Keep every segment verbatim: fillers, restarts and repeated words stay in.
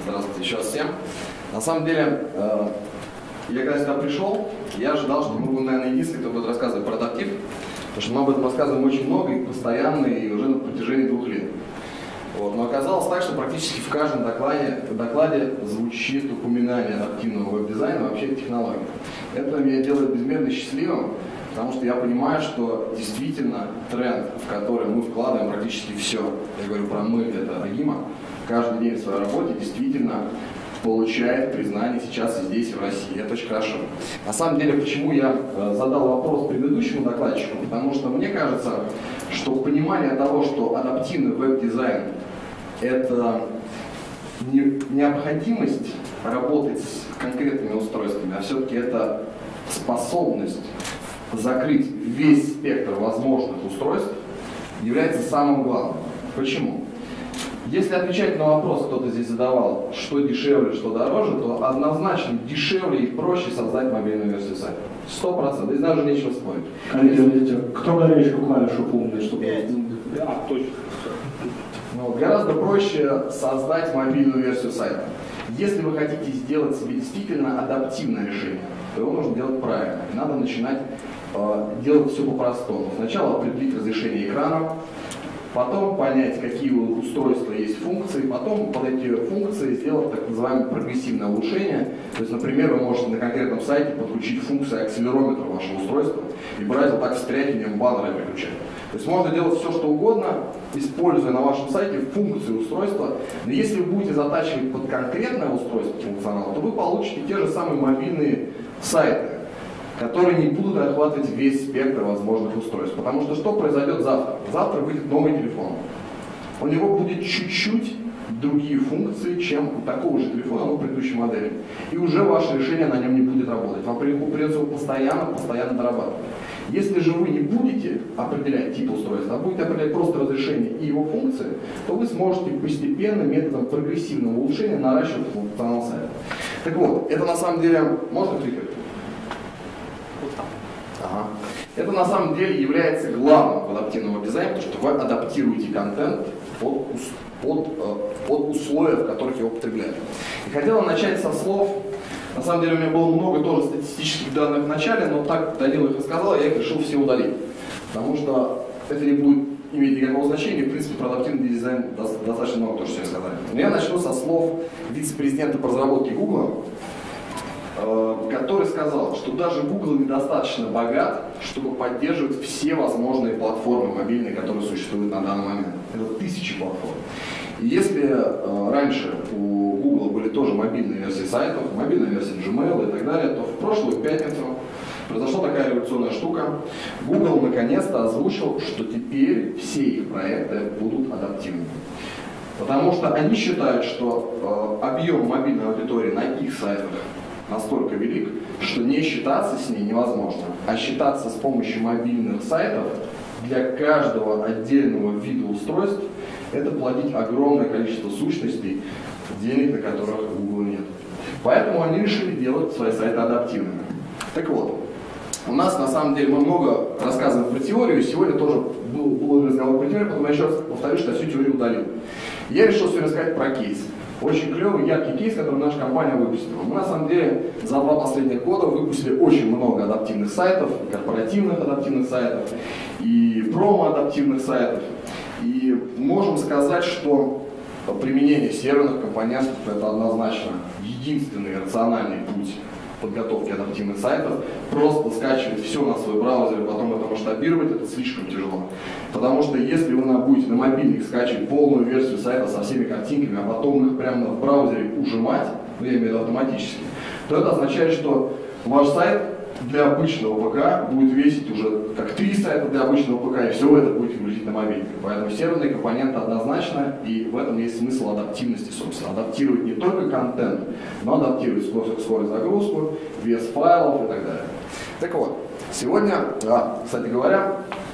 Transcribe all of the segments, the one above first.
Здравствуйте еще раз всем. На самом деле, э, я когда сюда пришел, я ожидал, что мы будем, наверное, единственные, кто будет рассказывать про адаптив, потому что мы об этом рассказываем очень много и постоянно, и уже на протяжении двух лет. Вот. Но оказалось так, что практически в каждом докладе, докладе звучит упоминание адаптивного веб-дизайна, вообще технологий. Это меня делает безмерно счастливым, потому что я понимаю, что действительно тренд, в который мы вкладываем практически все, я говорю про мы, это Агима, каждый день в своей работе действительно получает признание сейчас и здесь, и в России. Это очень хорошо. На самом деле, почему я задал вопрос предыдущему докладчику, потому что мне кажется, что понимание того, что адаптивный веб-дизайн – это не необходимость работать с конкретными устройствами, а все-таки это способность закрыть весь спектр возможных устройств, является самым главным. Почему? Если отвечать на вопрос, кто-то здесь задавал, что дешевле, что дороже, то однозначно дешевле и проще создать мобильную версию сайта. Сто процентов. Здесь даже нечего спорить. Коллеги, кто горячую клавишу помнит, чтобы... А, точно. Ну, гораздо проще создать мобильную версию сайта. Если вы хотите сделать себе действительно адаптивное решение, то его нужно делать правильно. И надо начинать э, делать все по-простому. Сначала определить разрешение экрана, потом понять, какие у устройства есть функции, потом под эти функции сделать так называемое прогрессивное улучшение. То есть, например, вы можете на конкретном сайте подключить функцию акселерометра вашего устройства и брать вот так встрять в нем баннеры переключать. То есть можно делать все, что угодно, используя на вашем сайте функции устройства, но если вы будете затачивать под конкретное устройство функционала, то вы получите те же самые мобильные сайты, которые не будут охватывать весь спектр возможных устройств. Потому что что произойдет завтра? Завтра выйдет новый телефон. У него будет чуть-чуть другие функции, чем у такого же телефона, но предыдущей модели. И уже ваше решение на нем не будет работать. Вам придется его постоянно, постоянно дорабатывать. Если же вы не будете определять тип устройства, а будете определять просто разрешение и его функции, то вы сможете постепенно методом прогрессивного улучшения наращивать функционал сайта. Так вот, это на самом деле... Можно кликать? Ага. Это на самом деле является главным в адаптивном дизайне, потому что вы адаптируете контент под, под, под условия, в которых его потребляют. И хотел начать со слов, на самом деле у меня было много тоже статистических данных в начале, но так Данила их рассказал, я их решил все удалить. Потому что это не будет иметь никакого значения, в принципе, про адаптивный дизайн достаточно много тоже сегодня сказали. Но я начну со слов вице-президента по разработке Google, который сказал, что даже Google недостаточно богат, чтобы поддерживать все возможные платформы мобильные, которые существуют на данный момент. Это тысячи платформ. И если э, раньше у Google были тоже мобильные версии сайтов, мобильная версия Gmail и так далее, то в прошлую пятницу произошла такая революционная штука. Google наконец-то озвучил, что теперь все их проекты будут адаптивными. Потому что они считают, что э, объем мобильной аудитории на их сайтах настолько велик, что не считаться с ней невозможно, а считаться с помощью мобильных сайтов для каждого отдельного вида устройств – это платить огромное количество сущностей, денег на которых у Google нет. Поэтому они решили делать свои сайты адаптивными. Так вот, у нас на самом деле мы много рассказываем про теорию, сегодня тоже был, был разговор про теорию, потом я еще раз повторю, что я всю теорию удалил. Я решил сегодня рассказать про кейс. Очень клевый, яркий кейс, который наша компания выпустила. Мы на самом деле за два последних года выпустили очень много адаптивных сайтов, и корпоративных адаптивных сайтов, и промо-адаптивных сайтов. И можем сказать, что применение серверных компонентов – это однозначно единственный рациональный путь подготовки адаптивных сайтов. Просто скачивать все на свой браузер и потом это масштабировать – это слишком тяжело. Потому что если вы будете на мобильник скачивать полную версию сайта со всеми картинками, а потом их прямо в браузере ужимать, ну я имею в виду автоматически, то это означает, что ваш сайт для обычного ПК будет весить уже как три сайта для обычного ПК, и все это будет грузить на мобильник. Поэтому серверные компоненты однозначно, и в этом есть смысл адаптивности, собственно. Адаптировать не только контент, но адаптировать скорость, скорость загрузку, вес файлов и так далее. Так вот, сегодня, а, кстати говоря,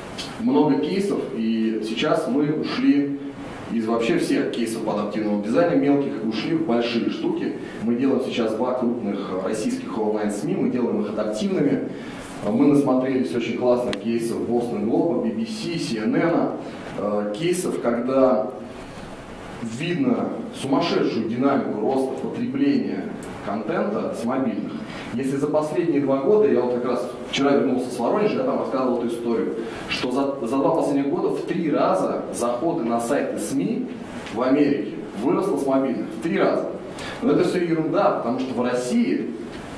много кейсов, и сейчас мы ушли из вообще всех кейсов по адаптивному дизайну мелких, ушли в большие штуки. Мы делаем сейчас два крупных российских онлайн-СМИ, мы делаем их адаптивными. Мы насмотрелись очень классных кейсов Boston Globe, би би си, си эн эн, кейсов, когда видно сумасшедшую динамику роста потребления контента с мобильных. Если за последние два года, я вот как раз вчера вернулся с Воронежа, я там рассказывал эту историю, что за, за два последних года в три раза заходы на сайты СМИ в Америке выросло с мобильных. В три раза. Но это все ерунда, потому что в России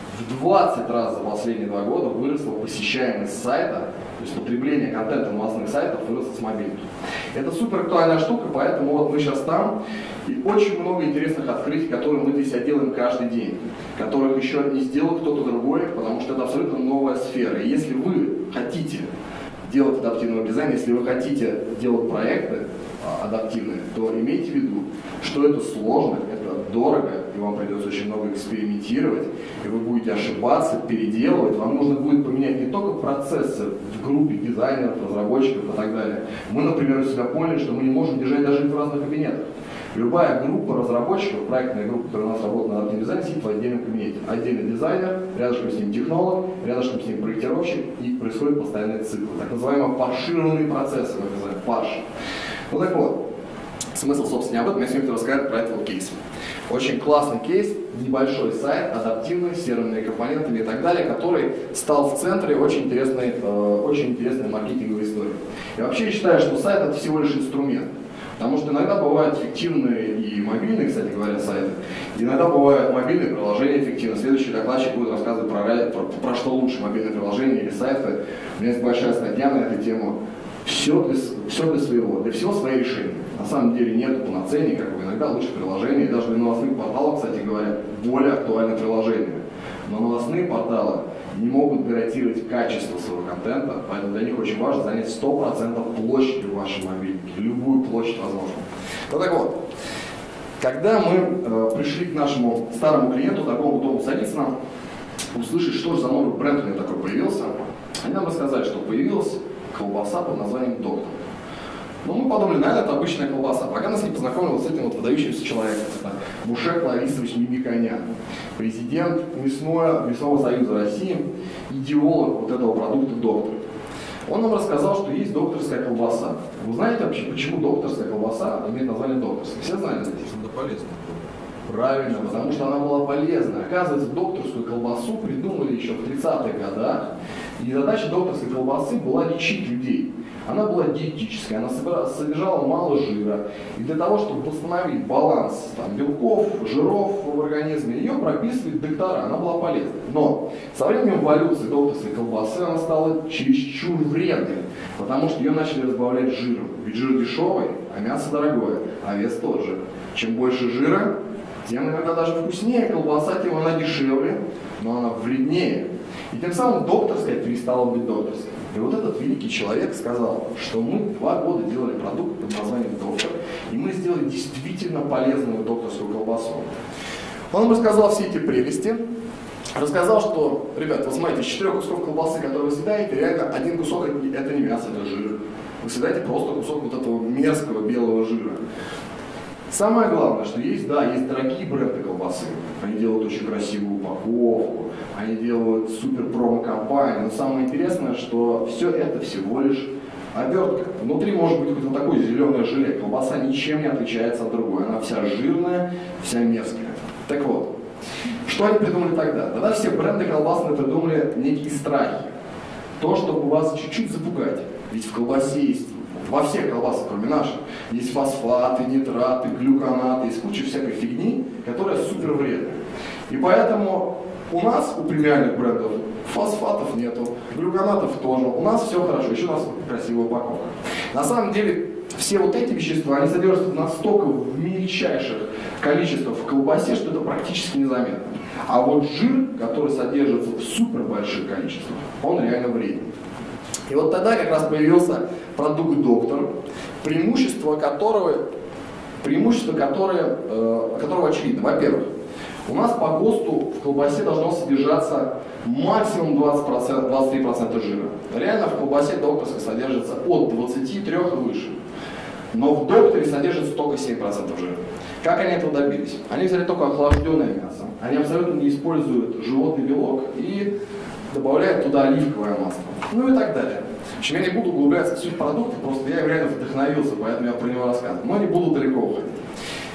в двадцать раз за последние два года выросла посещаемость сайта, то есть потребление контента новостных сайтов выросло с мобильных. Это супер актуальная штука, поэтому вот мы сейчас там, и очень много интересных открытий, которые мы для себя делаем каждый день, которых еще не сделал кто-то другой, потому что это абсолютно новая сфера. И если вы хотите делать адаптивный дизайн, если вы хотите делать проекты а, адаптивные, то имейте в виду, что это сложно, это дорого, и вам придется очень много экспериментировать, и вы будете ошибаться, переделывать. Вам нужно будет поменять не только процессы в группе дизайнеров, разработчиков и так далее. Мы, например, у себя поняли, что мы не можем держать даже их в разных кабинетах. Любая группа разработчиков, проектная группа, которая у нас работает на адаптивном дизайне, сидит в отдельном кабинете. Отдельный дизайнер, рядышком с ним технолог, рядышком с ним проектировщик, и происходит постоянный цикл. Так называемые паршированные процессы, мы называем парш. Ну так вот, смысл, собственно, не об этом, я сегодня рассказать про этот вот кейс. Очень классный кейс, небольшой сайт, адаптивный, с серверными компонентами и так далее, который стал в центре очень интересной, э, очень интересной маркетинговой истории. Я вообще считаю, что сайт это всего лишь инструмент. Потому что иногда бывают фиктивные и мобильные, кстати говоря, сайты. Иногда бывают мобильные приложения эффективны. Следующий докладчик будет рассказывать про, про, про что лучше, мобильные приложения или сайты. У меня есть большая статья на эту тему. Все для, все для своего, для всего свои решения. На самом деле нет панацеи никакой. Иногда лучше приложения. И даже для новостных порталов, кстати говоря, более актуальны приложения. Но новостные порталы не могут гарантировать качество своего контента, поэтому для них очень важно занять сто процентов площади в вашем мобильнике, любую площадь возможно. Ну так вот, когда мы э, пришли к нашему старому клиенту, такому дому Царицына, услышать, что же за новый бренд у него такой появился, они нам рассказали, что появилась колбаса под названием «Доктор». Ну, мы подумали, наверное, это обычная колбаса. Пока нас не познакомили вот с этим вот выдающимся человеком. Это Бушек Ларисович Мимиконян, президент мясного, мясного союза России, идеолог вот этого продукта «Доктор». Он нам рассказал, что есть докторская колбаса. Вы знаете вообще, почему докторская колбаса имеет название докторская? Все знали здесь? Это полезно. Правильно, потому что она была полезна. Оказывается, докторскую колбасу придумали еще в тридцатых годах. И задача докторской колбасы была лечить людей. Она была диетическая, она содержала мало жира. И для того, чтобы восстановить баланс там, белков, жиров в организме, ее прописывали доктора, она была полезна. Но со временем эволюции докторской колбасы она стала чересчур вредной, потому что ее начали разбавлять жиром. Ведь жир дешевый, а мясо дорогое, а вес тот же. Чем больше жира, тем иногда даже вкуснее колбаса, тем она дешевле, но она вреднее. И тем самым докторская перестала быть докторской. И вот этот великий человек сказал, что мы два года делали продукт под названием «Доктор», и мы сделали действительно полезную докторскую колбасу. Он нам рассказал все эти прелести, рассказал, что, ребят, вот смотрите, из четырех кусков колбасы, которые вы съедаете, реально один кусок это не мясо, это жир. Вы съедаете просто кусок вот этого мерзкого белого жира. Самое главное, что есть, да, есть дорогие бренды колбасы. Они делают очень красивую упаковку, они делают супер промо-компании. Но самое интересное, что все это всего лишь обертка. Внутри может быть вот такое зеленое желе. Колбаса ничем не отличается от другой. Она вся жирная, вся мерзкая. Так вот, что они придумали тогда? Тогда все бренды колбасные придумали некие страхи. То, чтобы вас чуть-чуть запугать. Ведь в колбасе есть, во всех колбасах, кроме наших, есть фосфаты, нитраты, глюконаты, есть куча всякой фигни, которая супер вредная. И поэтому у нас, у премиальных брендов, фосфатов нету, глюконатов тоже. У нас все хорошо, еще у нас красивая упаковка. На самом деле, все вот эти вещества, они содержатся настолько в мельчайших количествах в колбасе, что это практически незаметно. А вот жир, который содержится в супер больших количествах, он реально вреден. И вот тогда как раз появился продукт «Доктор», преимущество которого, преимущество которое, э, которого очевидно. Во-первых, у нас по ГОСТу в колбасе должно содержаться максимум двадцать процентов, двадцать три процента жира. Реально в колбасе докторской содержится от двадцати трёх и выше. Но в «Докторе» содержится только семь процентов жира. Как они этого добились? Они взяли только охлажденное мясо. Они абсолютно не используют животный белок и добавляют туда оливковое масло. Ну и так далее. В общем, я не буду углубляться в суть продукта, просто я реально вдохновился, поэтому я про него рассказываю. Но не буду далеко уходить.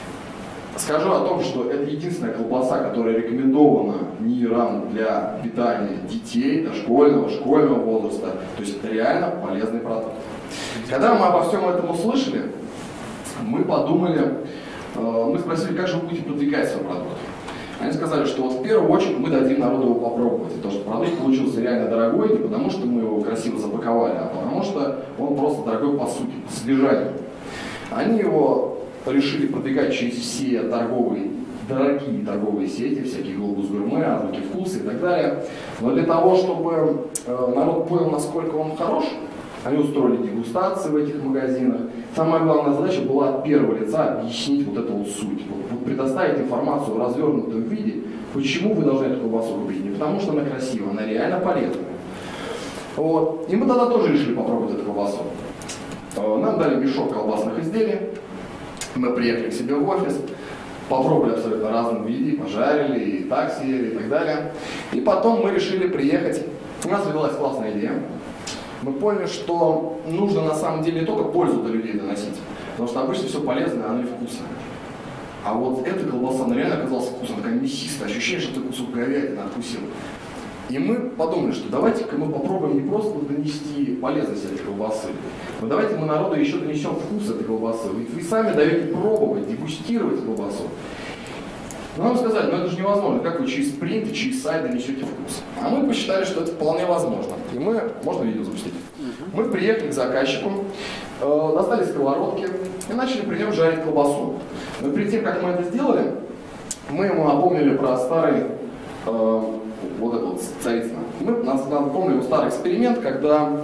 Скажу о том, что это единственная колбаса, которая рекомендована НИИРом для питания детей дошкольного, школьного возраста. То есть это реально полезный продукт. Когда мы обо всем этом услышали, мы подумали, мы спросили, как же вы будете продвигать свой продукт. Они сказали, что вот в первую очередь мы дадим народу его попробовать. Потому что продукт получился реально дорогой, не потому что мы его красиво запаковали, а потому что он просто дорогой по сути, по содержанию. Они его решили продвигать через все торговые, дорогие торговые сети, всякие Глобус Гурме, Азбуки Вкуса и так далее. Но для того, чтобы э, народ понял, насколько он хорош, они устроили дегустации в этих магазинах. Самая главная задача была от первого лица объяснить вот эту вот суть. Вот, вот предоставить информацию в развернутом виде, почему вы должны эту колбасу купить. Не потому что она красивая, она реально полезная. Вот. И мы тогда тоже решили попробовать эту колбасу. Нам дали мешок колбасных изделий. Мы приехали к себе в офис, попробовали абсолютно разном виде, пожарили, и так съели, и так далее. И потом мы решили приехать. У нас родилась классная идея. Мы поняли, что нужно на самом деле не только пользу до людей доносить, потому что обычно все полезное, оно невкусное. А вот эта колбаса, она реально оказалась вкусной, такая мясистая, ощущение, что ты кусок говядины откусил. И мы подумали, что давайте-ка мы попробуем не просто донести полезность этой колбасы, но давайте мы народу еще донесем вкус этой колбасы. Ведь вы сами даете пробовать, дегустировать колбасу. Но нам сказали, ну это же невозможно, как вы через принт и через сайт донесете вкус. А мы посчитали, что это вполне возможно. И мы, можно видео запустить? Мы приехали к заказчику, э, достали сковородки и начали при нем жарить колбасу. Но перед тем, как мы это сделали, мы ему напомнили про старый, э, вот этот вот Царицын. Мы нас напомнили старый эксперимент, когда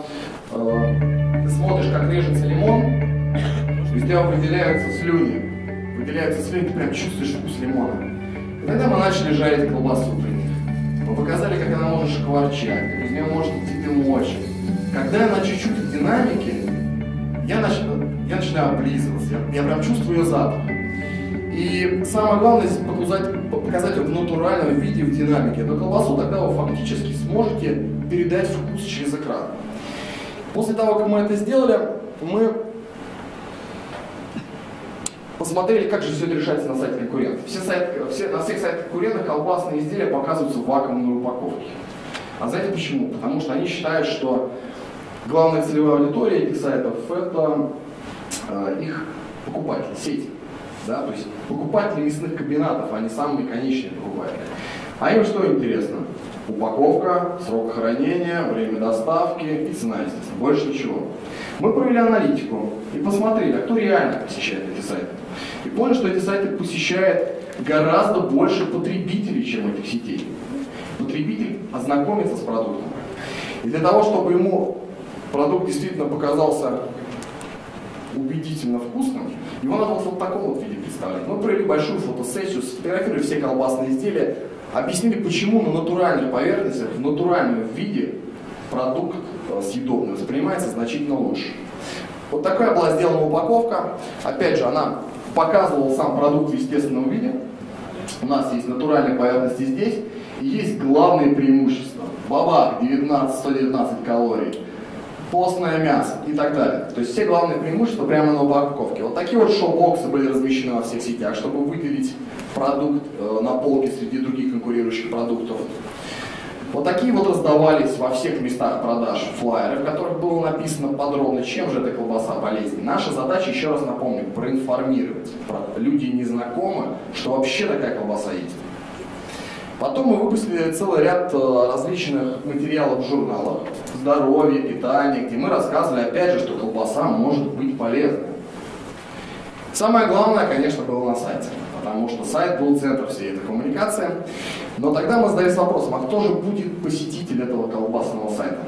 э, ты смотришь, как режется лимон, везде выделяются слюни. Выделяются слюни, ты прям чувствуешь вкус лимона. И тогда мы начали жарить колбасу при них. Мы показали, как она может шкварчать, как из нее может идти дымочек. Когда она чуть-чуть в динамике, я, нач... я начинаю облизываться, я, я прям чувствую ее запах. И самое главное здесь показать, показать ее в натуральном виде, в динамике. Эту колбасу тогда вы фактически сможете передать вкус через экран. После того, как мы это сделали, мы посмотрели, как же все это решается на сайте конкурентов. Все сайты, все, на всех сайтах конкурентов колбасные изделия показываются в вакуумной упаковке. А знаете почему? Потому что они считают, что главная целевая аудитория этих сайтов – это э, их покупатели, сети. Да? То есть покупатели мясных комбинатов, они самые конечные покупатели. А им что интересно? Упаковка, срок хранения, время доставки и цена, естественно. Больше ничего. Мы провели аналитику и посмотрели, а кто реально посещает эти сайты. И поняли, что эти сайты посещает гораздо больше потребителей, чем этих сетей. Потребитель ознакомится с продуктом. И для того, чтобы ему продукт действительно показался убедительно вкусным, его надо вот в таком вот виде представлять. Мы провели большую фотосессию, сфотографировали все колбасные изделия, объяснили, почему на натуральных поверхностях, в натуральном виде продукт съедобный воспринимается значительно лучше. Вот такая была сделана упаковка. Опять же, она показывала сам продукт в естественном виде. У нас есть натуральные поверхности здесь. И есть главные преимущества. Бабак девятнадцать сто девятнадцать калорий, постное мясо и так далее. То есть все главные преимущества прямо на упаковке. Вот такие вот шоу-боксы были размещены во всех сетях, чтобы выделить продукт э, на полке среди других конкурирующих продуктов. Вот такие вот раздавались во всех местах продаж флайеры, в которых было написано подробно, чем же эта колбаса полезнее. Наша задача, еще раз напомню, проинформировать. Люди не знакомы, что вообще такая колбаса есть. Потом мы выпустили целый ряд различных материалов в журналах «Здоровье», «Питание», где мы рассказывали, опять же, что колбаса может быть полезной. Самое главное, конечно, было на сайте, потому что сайт был центр всей этой коммуникации. Но тогда мы задались вопросом, а кто же будет посетитель этого колбасного сайта?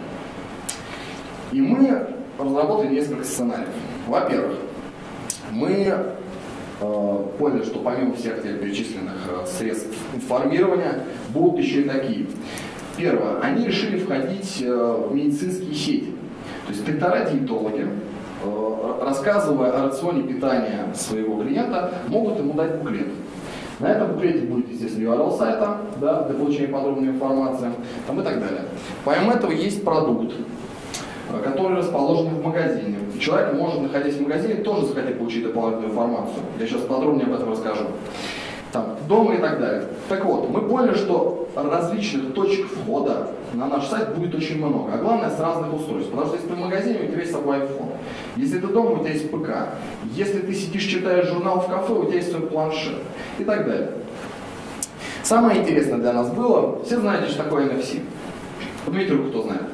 И мы разработали несколько сценариев. Во-первых, мы поняли, что помимо всех тех перечисленных средств информирования, будут еще и такие. Первое. Они решили входить в медицинские сети. То есть доктора-диетологи, рассказывая о рационе питания своего клиента, могут ему дать буклет. На этом буклете будет, естественно, ю ар эл сайта, да, для получения подробной информации там, и так далее. Помимо этого есть продукт, который расположен в магазине. Человек может, находясь в магазине, тоже захотеть получить дополнительную информацию. Я сейчас подробнее об этом расскажу. там, дома и так далее. Так вот, мы поняли, что различных точек входа на наш сайт будет очень много, а главное с разных устройств. Потому что если ты в магазине, у тебя есть с собой iPhone. Если ты дома, у тебя есть ПК. Если ты сидишь, читаешь журнал в кафе, у тебя есть свой планшет и так далее. Самое интересное для нас было, все знаете, что такое эн эф си. Поднимите руку, кто знает.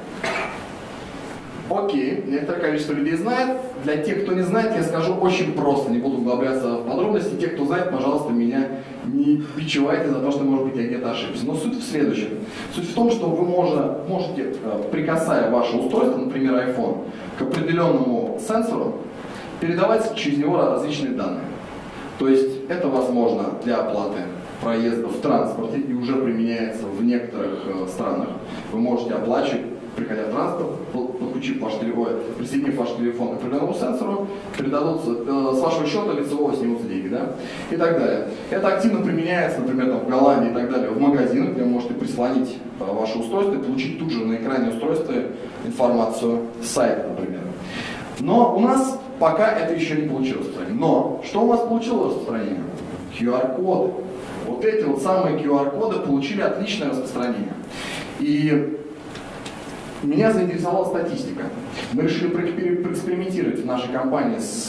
Окей, некоторое количество людей знает. Для тех, кто не знает, я скажу очень просто, не буду углубляться в подробности. Те, кто знает, пожалуйста, меня не бичевайте за то, что, может быть, я где-то ошибся. Но суть в следующем. Суть в том, что вы можете, можете прикасая ваше устройство, например, iPhone, к определенному сенсору, передавать через него различные данные. То есть это возможно для оплаты проезда в транспорте и уже применяется в некоторых странах. Вы можете оплачивать, приходя в транспорт, подключив ваш телефон, присоединив ваш телефон к определенному сенсору, передадутся э, с вашего счета лицевого снимутся деньги, да? И так далее. Это активно применяется, например, там, в Голландии и так далее, в магазинах, где вы можете прислонить э, ваше устройство и получить тут же на экране устройства информацию с сайта, например. Но у нас пока это еще не получилось распространение. Но что у нас получилось распространение? ку ар-коды. Вот эти вот самые ку ар-коды получили отличное распространение. И меня заинтересовала статистика. Мы решили проэкспериментировать в нашей компании с,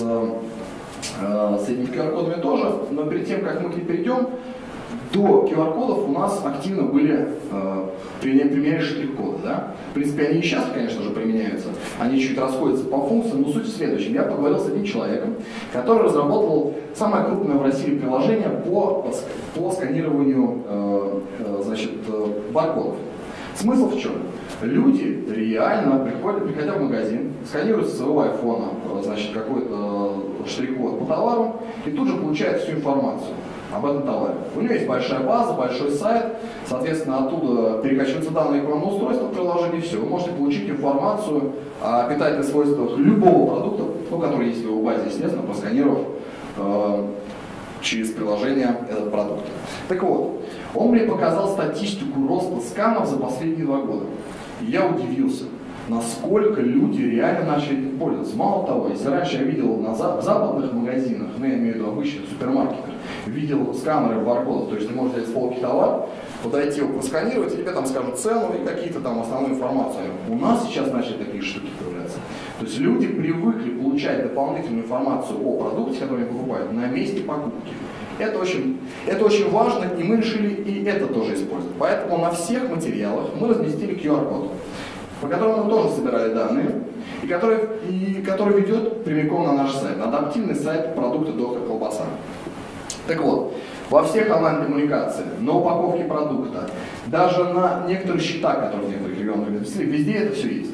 э, с этими ку ар-кодами тоже, но перед тем, как мы к ним перейдем, до ку ар-кодов у нас активно были э, применяли штрих-коды. Да? В принципе, они и сейчас, конечно же, применяются. Они чуть расходятся по функциям, но суть в следующем. Я поговорил с одним человеком, который разработал самое крупное в России приложение по, по сканированию э, э, значит, э, баркодов. Смысл в чем? Люди реально приходят, приходя в магазин, сканируют со своего айфона, значит, какой-то штрих-код по товару и тут же получают всю информацию об этом товаре. У него есть большая база, большой сайт, соответственно, оттуда перекачиваются данные к вам на устройство в приложении, все. Вы можете получить информацию о питательных свойствах любого продукта, ну, который есть в его базе, естественно, просканировав э, через приложение этот продукт. Так вот, он мне показал статистику роста скамов за последние два года. И я удивился, насколько люди реально начали этим пользоваться. Мало того, если раньше я видел на за, в западных магазинах, ну я имею в виду обычных супермаркетах, видел сканеры баркодов, то есть ты можешь взять с полки товар, подойти его просканировать, и тебе там скажут цену и какие-то там основную информацию. У нас сейчас начали такие штуки появляться. То есть люди привыкли получать дополнительную информацию о продукте, который они покупают, на месте покупки. Это очень, это очень важно, и мы решили и это тоже использовать. Поэтому на всех материалах мы разместили ку ар-код, по которому мы тоже собирали данные, и который, и который ведет прямиком на наш сайт, на адаптивный сайт продукта «Доктор Колбаса». Так вот, во всех онлайн-коммуникациях, на упаковке продукта, даже на некоторых счетах, которые в некоторых регионах разместили, везде это все есть.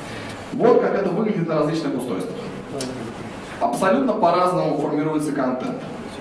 Вот как это выглядит на различных устройствах. Абсолютно по-разному формируется контент.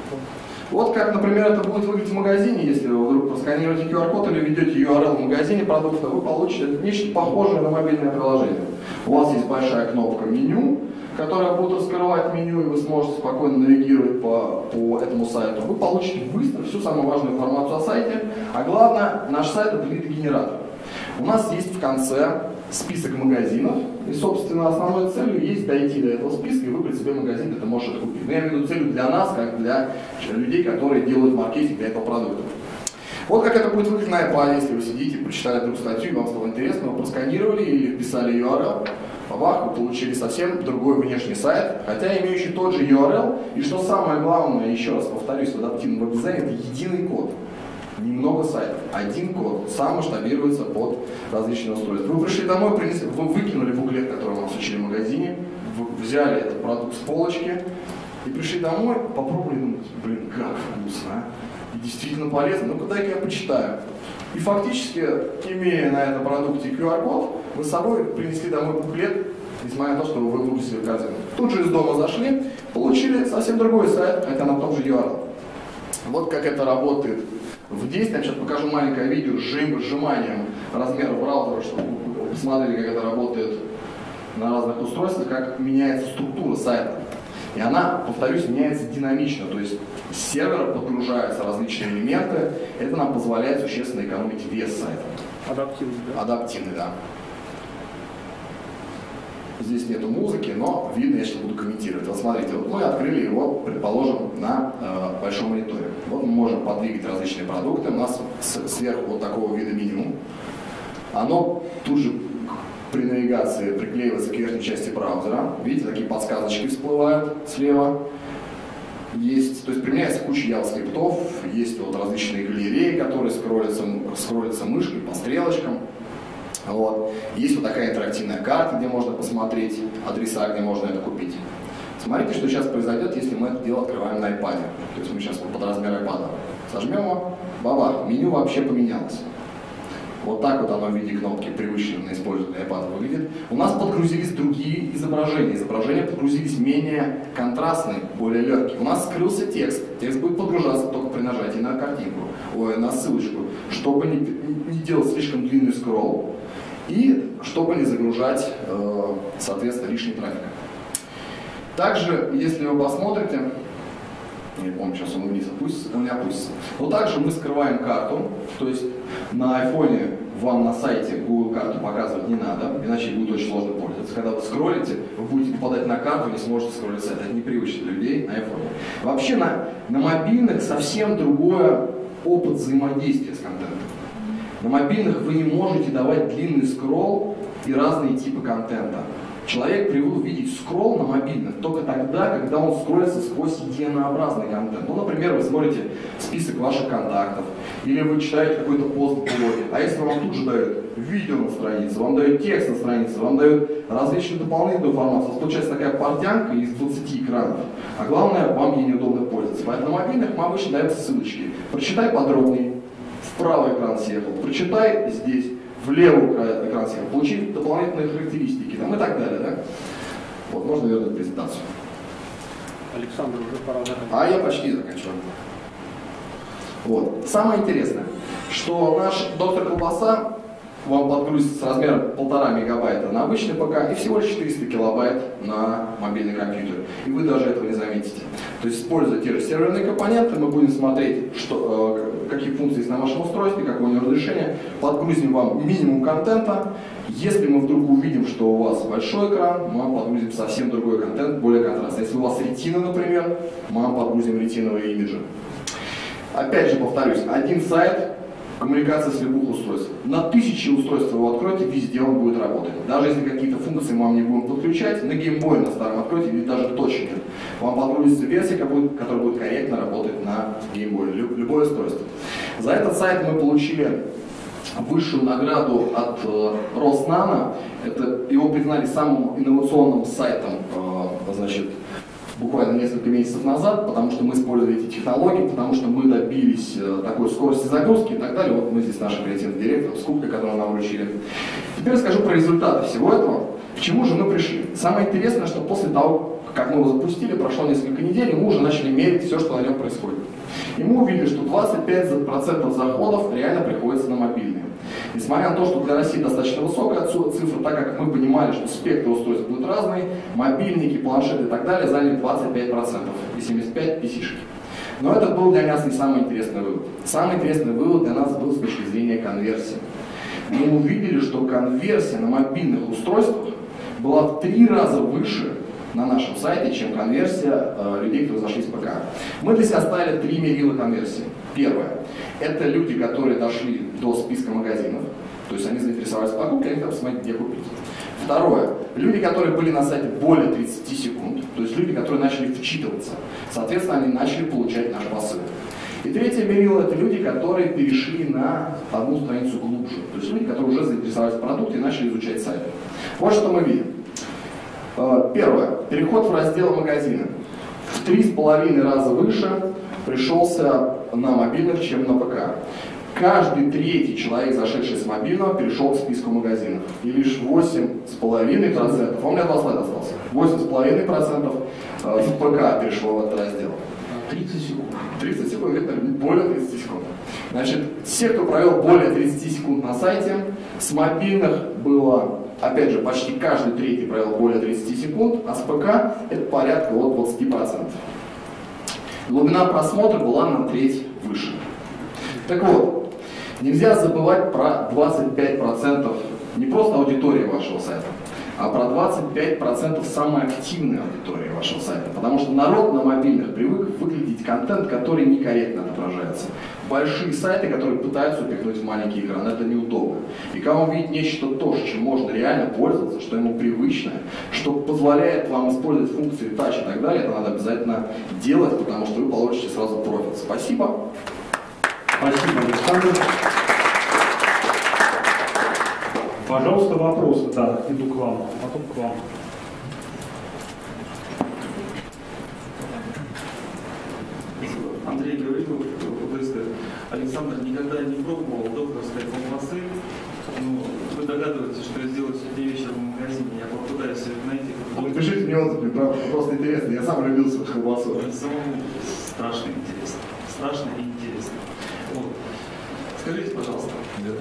Вот как, например, это будет выглядеть в магазине, если вы вдруг просканируете ку ар-код или введете ю ар эл в магазине продукта, вы получите нечто похожее на мобильное приложение. У вас есть большая кнопка «Меню», которая будет раскрывать меню, и вы сможете спокойно навигировать по, по этому сайту. Вы получите быстро всю самую важную информацию о сайте, а главное, наш сайт — это лид-генератор. У нас есть в конце список магазинов, и, собственно, основной целью есть дойти до этого списка и выбрать себе магазин, где ты можешь это купить. Но я имею в виду целью для нас, как для людей, которые делают маркетинг для этого продукта. Вот как это будет выглядеть на iPad, если вы сидите, прочитали эту статью, и вам стало интересно, вы просканировали или вписали ю ар эл, бабах, вы получили совсем другой внешний сайт, хотя имеющий тот же ю ар эл, и что самое главное, еще раз повторюсь, в адаптивном веб-дизайне, это единый код. Немного сайтов. Один код сам масштабируется под различные устройства. Вы пришли домой, принесли, вы выкинули буклет, который вам сучили в магазине, вы взяли этот продукт с полочки и пришли домой, попробовали и думаете, блин, как вкусно, а? И действительно полезно, ну-ка дай-ка я почитаю. И фактически, имея на этом продукте ку ар-код, вы с собой принесли домой буклет, несмотря на то, что вы выпустили корзину. Тут же из дома зашли, получили совсем другой сайт, хотя на том же ю ар эл. Вот как это работает в действии. Я сейчас покажу маленькое видео с сжиманием размера браузера, чтобы вы посмотрели, как это работает на разных устройствах, как меняется структура сайта. И она, повторюсь, меняется динамично, то есть с сервера подгружаются различные элементы. Это нам позволяет существенно экономить вес сайта. Адаптивный, да? Адаптивный, да. Здесь нету музыки, но видно, я сейчас буду комментировать. Вот смотрите, вот мы открыли его, предположим, на э, большом мониторе. Вот мы можем подвигать различные продукты. У нас с, сверху вот такого вида меню. Оно тут же при навигации приклеивается к верхней части браузера. Видите, такие подсказочки всплывают слева. Есть, то есть применяется куча JavaScript, есть вот различные галереи, которые скроллятся, скроллятся мышкой по стрелочкам. Вот. Есть вот такая интерактивная карта, где можно посмотреть адреса, где можно это купить. Смотрите, что сейчас произойдет, если мы это дело открываем на iPad. То есть мы сейчас под размер iPad сожмем его, баба, меню вообще поменялось. Вот так вот оно в виде кнопки привычно на использование iPad выглядит. У нас подгрузились другие изображения. Изображения подгрузились менее контрастные, более легкие. У нас скрылся текст. Текст будет подгружаться только при нажатии на картинку, ой, на ссылочку, чтобы не, не делать слишком длинный скролл и чтобы не загружать, э, соответственно, лишний трафик. Также, если вы посмотрите, не помню, сейчас он вниз опустится, он не опустится. Но также мы скрываем карту, то есть на айфоне вам на сайте Google карту показывать не надо, иначе будет очень сложно пользоваться. Когда вы скроллите, вы будете попадать на карту, не сможете скроллить сайт. Это непривычно для людей на айфоне. Вообще на, на мобильных совсем другой опыт взаимодействия с контентом. На мобильных вы не можете давать длинный скролл и разные типы контента. Человек привык видеть скролл на мобильных только тогда, когда он скроллится сквозь единообразный контент. Ну, например, вы смотрите список ваших контактов, или вы читаете какой-то пост в блоге, а если вам тут же дают видео на странице, вам дают текст на странице, вам дают различную дополнительную информацию, получается такая портянка из двадцати экранов, а главное, вам ей неудобно пользоваться. Поэтому на мобильных мы обычно даем ссылочки. Прочитай подробнее, в правый экран съехал, прочитай здесь, в левую экран съехал, получить дополнительные характеристики там, и так далее. Да? Вот, можно вернуть презентацию. Александр, уже пора заканчивать. А я почти заканчиваю. Вот. Самое интересное, что наш доктор Колбаса вам подгрузится с размером полтора мегабайта на обычный ПК и всего лишь четыреста килобайт на мобильный компьютер. И вы даже этого не заметите. То есть, используя те же серверные компоненты, мы будем смотреть, что, э, какие функции есть на вашем устройстве, какое у него разрешение, подгрузим вам минимум контента. Если мы вдруг увидим, что у вас большой экран, мы вам подгрузим совсем другой контент, более контрастный. Если у вас ретина, например, мы вам подгрузим ретиновые имиджи. Опять же повторюсь, один сайт, коммуникация с любых устройств. На тысячи устройств вы его откроете, везде он будет работать. Даже если какие-то функции мы вам не будем подключать, на геймбое на старом откройте, или даже точно. Вам подгрузится версия, которая будет корректно работать на геймбое, любое устройство. За этот сайт мы получили высшую награду от э, Роснано. Это, его признали самым инновационным сайтом, э, значит, буквально несколько месяцев назад, потому что мы использовали эти технологии, потому что мы добились э, такой скорости загрузки и так далее. Вот мы здесь наши креативные директоры, скупка, которую нам вручили. Теперь расскажу про результаты всего этого. К чему же мы пришли? Самое интересное, что после того, как мы его запустили, прошло несколько недель, и мы уже начали мерить все, что на нем происходит. И мы увидели, что двадцать пять процентов заходов реально приходится на мобильные. Несмотря на то, что для России достаточно высокая цифра, так как мы понимали, что спектр устройств будет разный, мобильники, планшеты и так далее заняли двадцать пять процентов и семьдесят пять процентов пи си-шки. Но это был для нас не самый интересный вывод. Самый интересный вывод для нас был с точки зрения конверсии. Мы увидели, что конверсия на мобильных устройствах была в три раза выше на нашем сайте, чем конверсия э, людей, которые зашли с ПК. Мы для себя ставили три мерила конверсии. Первое. Это люди, которые дошли до списка магазинов, то есть они заинтересовались покупкой, они хотят посмотреть, где купить. Второе. Люди, которые были на сайте более тридцати секунд, то есть люди, которые начали вчитываться. Соответственно, они начали получать наш посыл. И третье мерило – это люди, которые перешли на одну страницу глубже. То есть люди, которые уже заинтересовались в продукте и начали изучать сайт. Вот что мы видим. Первое. Переход в раздел магазина. В три с половиной раза выше пришелся на мобильных, чем на ПК. Каждый третий человек, зашедший с мобильного, перешел к списку магазинов. И лишь восемь с половиной процентов, а у меня два слайда остался, восемь с половиной процентов в ПК перешло в этот раздел. тридцать секунд. тридцать секунд, это более тридцати секунд. Значит, все, кто провел более тридцати секунд на сайте, с мобильных было, опять же, почти каждый третий провел более тридцати секунд, а с ПК это порядка от двадцати процентов. Глубина просмотра была на треть выше. Так вот, нельзя забывать про двадцать пять процентов не просто аудитории вашего сайта, а про двадцать пять процентов самой активной аудитории вашего сайта. Потому что народ на мобильных привык выглядеть контент, который некорректно отображается. Большие сайты, которые пытаются упихнуть в маленький экран, это неудобно. И когда он видит нечто то, чем можно реально пользоваться, что ему привычно, что позволяет вам использовать функции Touch и так далее, это надо обязательно делать, потому что вы получите сразу профит. Спасибо. Спасибо, Александр. Пожалуйста, вопросы. Да, иду к вам, а потом к вам. Андрей Гаврилов, ОБСТ. Александр никогда не пробовал докторской колбасы. Ну, вы догадываетесь, что я сделаю сегодня вечером в магазине. Я попытаюсь найти. Напишите мне отзывы, правда, просто интересно. Я сам любился в колбасу. Самому страшно интересно. Страшно и интересно. Вот. Скажите, пожалуйста,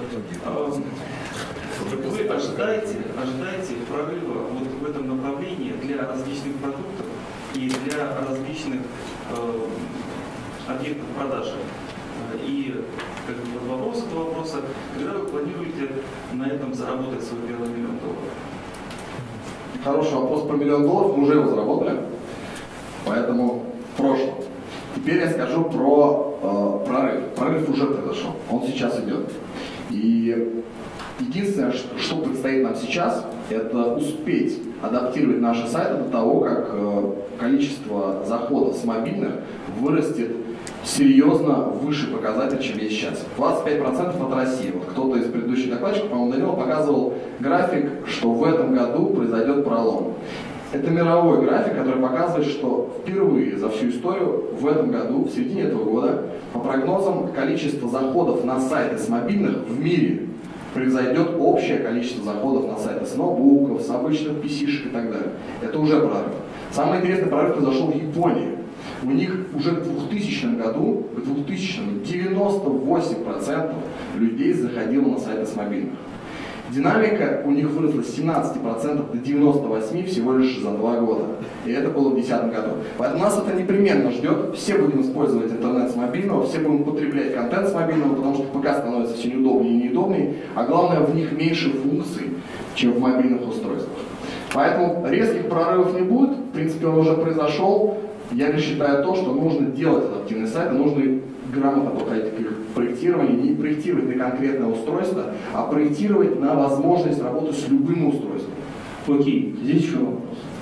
вы ожидаете, ожидаете прорыва вот в этом направлении для различных продуктов и для различных э, объектов продажи? И как бы под вопрос этого вопроса, когда вы планируете на этом заработать свой первый миллион долларов? Хороший вопрос про миллион долларов. Мы уже его заработали, поэтому в прошлом. Теперь я скажу про э, прорыв. Прорыв уже произошел, он сейчас идет. И единственное, что предстоит нам сейчас, это успеть адаптировать наши сайты до того, как э, количество заходов с мобильных вырастет серьезно выше показателей, чем есть сейчас. двадцать пять процентов от России. Вот кто-то из предыдущих докладчиков, по-моему, Данила показывал график, что в этом году произойдет пролом. Это мировой график, который показывает, что впервые за всю историю в этом году, в середине этого года, по прогнозам, количество заходов на сайты с мобильных в мире превзойдет общее количество заходов на сайты с ноутбуков, с обычных пи си-шек и так далее. Это уже прорыв. Самый интересный прорыв произошел в Японии. У них уже к двухтысячному году, к двухтысячному, девяносто восемь процентов людей заходило на сайты с мобильных. Динамика у них выросла с семнадцати процентов до девяноста восьми процентов всего лишь за два года. И это было в две тысячи десятом году. Поэтому нас это непременно ждет. Все будем использовать интернет с мобильного, все будем потреблять контент с мобильного, потому что ПК становится все неудобнее и неудобнее, а главное, в них меньше функций, чем в мобильных устройствах. Поэтому резких прорывов не будет. В принципе, он уже произошел. Я лишь считаю то, что нужно делать адаптивные сайты, нужно грамотно подходить к их проектированию, не проектировать на конкретное устройство, а проектировать на возможность работы с любым устройством. Окей, здесь еще вопрос.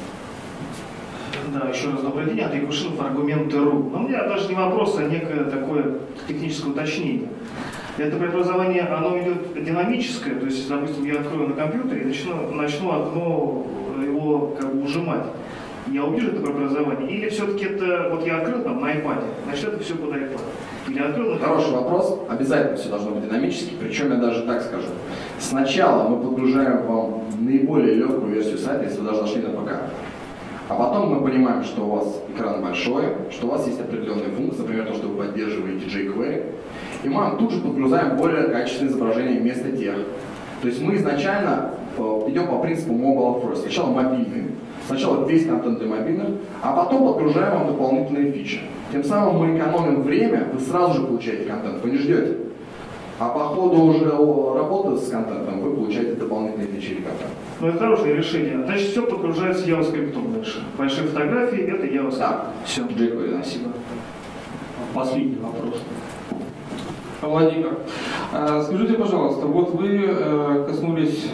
Да, еще раз добрый день, Андрей Кувшинов, Аргументы.ру. Но у меня даже не вопрос, а некое такое техническое уточнение. Это преобразование, оно идет динамическое, то есть, допустим, я открою на компьютере и начну, начну окно его как бы ужимать. Я увижу это преобразование, или все-таки это, вот я открыл там на iPad, значит это все под iPad. Или открыл на... Хороший вопрос. Обязательно все должно быть динамически, причем я даже так скажу. Сначала мы подгружаем вам наиболее легкую версию сайта, если вы даже зашли на ПК. А потом мы понимаем, что у вас экран большой, что у вас есть определенные функции, например, то, что вы поддерживаете jQuery. И мы вам тут же подгружаем более качественные изображения вместо тех. То есть мы изначально идем по принципу mobile first. Сначала мобильный. Сначала весь контент для мобильных, а потом подгружаем вам дополнительные фичи. Тем самым мы экономим время, вы сразу же получаете контент, вы не ждете. А по ходу уже работы с контентом вы получаете дополнительные фичи или контент. Ну это хорошее решение. Значит, все подгружается JavaScript дальше. Большие фотографии — это JavaScript. Да, все. jQuery, да. Спасибо. Последний вопрос. Владимир, скажите, пожалуйста, вот вы коснулись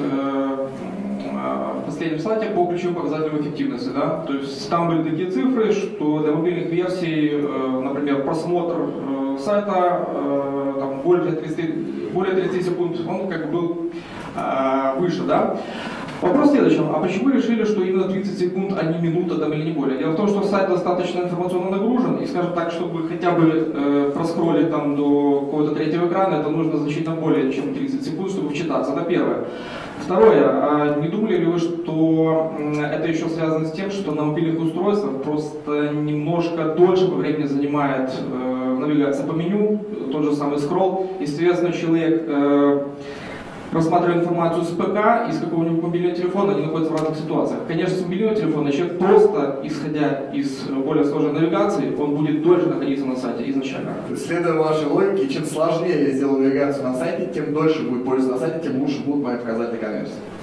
в последнем слайде по ключевым показателям эффективности, да? То есть там были такие цифры, что для мобильных версий, например, просмотр сайта там, более тридцати, более тридцати секунд, он как бы был выше, да? Вопрос в следующем. А почему вы решили, что именно тридцать секунд, а не минута там, или не более? Дело в том, что сайт достаточно информационно нагружен, и, скажем так, чтобы хотя бы э, проскроллить там до какого-то третьего экрана, это нужно значительно более чем тридцать секунд, чтобы вчитаться. Это первое. Второе. А не думали ли вы, что это еще связано с тем, что на мобильных устройствах просто немножко дольше по времени занимает э, навигация по меню, тот же самый скролл, и, соответственно, человек... Э, просматривая информацию с ПК и с какого-нибудь мобильного телефона, они находятся в разных ситуациях. Конечно, с мобильного телефона человек просто, исходя из более сложной навигации, он будет дольше находиться на сайте изначально. Следуя вашей логике, чем сложнее я сделаю навигацию на сайте, тем дольше будет пользоваться на сайте, тем лучше будут мои показатели конверсии.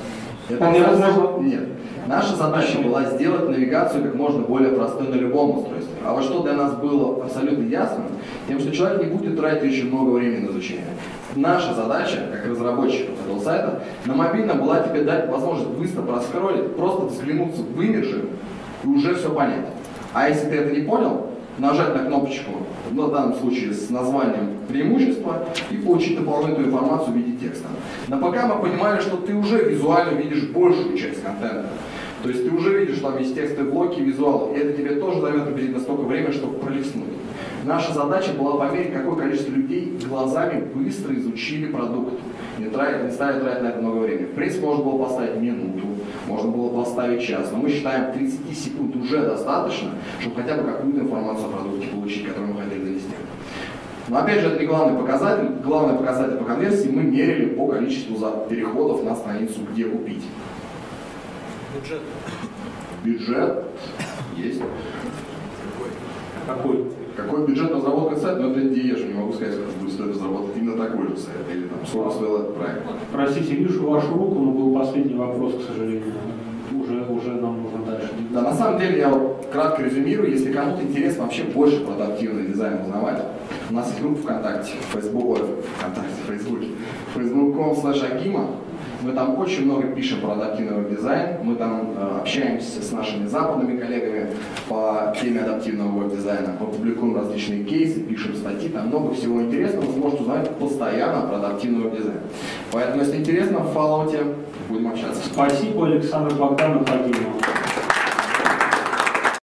Это Вполне не возможно. Нет. Наша задача была сделать навигацию как можно более простой на любом устройстве. А вот что для нас было абсолютно ясно, тем, что человек не будет тратить очень много времени на изучение. Наша задача, как разработчиков этого сайта, на мобильном была тебе дать возможность быстро проскроллить, просто взглянуться в имиджи и уже все понять. А если ты это не понял, нажать на кнопочку, ну, в данном случае с названием преимущества, и получить дополнительную информацию в виде текста. На ПК мы понимали, что ты уже визуально видишь большую часть контента. То есть ты уже видишь, что там есть текстовые блоки, визуалы, и это тебе тоже займет приблизительно столько времени, чтобы пролистнуть. Наша задача была померить, какое количество людей глазами быстро изучили продукт, не, тратить, не ставить тратить на это много времени. В принципе, можно было поставить минуту, можно было поставить час, но мы считаем, тридцать секунд уже достаточно, чтобы хотя бы какую-то информацию о продукте получить, которую мы хотели донести. Но опять же, это не главный показатель. Главный показатель по конверсии мы мерили по количеству переходов на страницу «Где купить». Бюджет. Бюджет есть. Какой? Какой бюджет разработки сайта? Ну, это я же не могу сказать, сколько будет стоить разработать именно такой же сайт. Или там, сколько стоил этот проект. Простите, вижу вашу руку, но был последний вопрос, к сожалению. Уже, уже нам нужно дальше. Да, на самом деле, я вот кратко резюмирую, если кому-то интересно вообще больше про адаптивный дизайн узнавать, у нас есть группа ВКонтакте, Facebook, ВКонтакте, Facebook, facebook точка com слэш агима. Мы там очень много пишем про адаптивный дизайн, мы там э, общаемся с нашими западными коллегами по теме адаптивного веб-дизайна, мы публикуем различные кейсы, пишем статьи, там много всего интересного, вы сможете узнать постоянно про адаптивный веб-дизайн. Поэтому, если интересно, в фоллоуте будем общаться. Спасибо, Александр Богданов, Агимов.